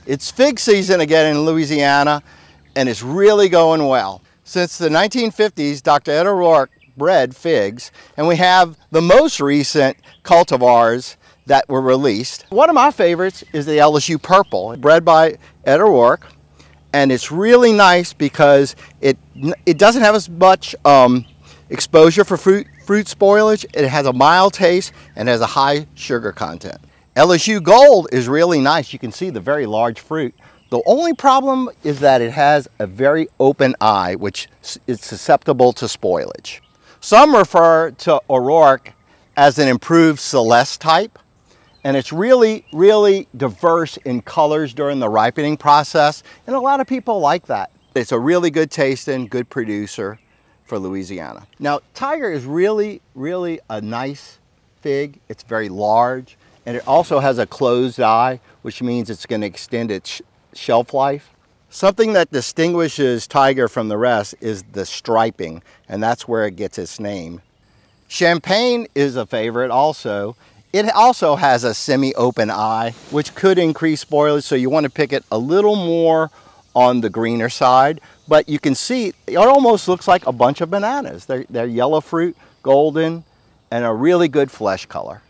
It's fig season again in Louisiana, and it's really going well. Since the 1950s, Dr. Ed O'Rourke bred figs, and we have the most recent cultivars that were released. One of my favorites is the LSU Purple, bred by Ed O'Rourke, and it's really nice because it doesn't have as much exposure for fruit spoilage. It has a mild taste and has a high sugar content. LSU Gold is really nice. You can see the very large fruit. The only problem is that it has a very open eye, which is susceptible to spoilage. Some refer to O'Rourke as an improved Celeste type, and it's really, really diverse in colors during the ripening process, and a lot of people like that. It's a really good tasting, good producer for Louisiana. Now, Tiger is really, really a nice fig. It's very large, and it also has a closed eye, which means it's going to extend its shelf life. Something that distinguishes Tiger from the rest is the striping, and that's where it gets its name. Champagne is a favorite also. It also has a semi-open eye, which could increase spoilage, so you want to pick it a little more on the greener side. But you can see it almost looks like a bunch of bananas. They're yellow fruit, golden, and a really good flesh color.